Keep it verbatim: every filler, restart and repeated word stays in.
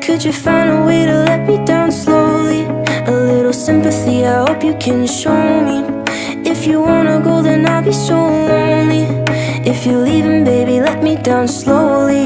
Could you find a way to let me down slowly? A little sympathy, I hope you can show me. If you wanna go, then I'll be so lonely. If you're leaving, baby, let me down slowly.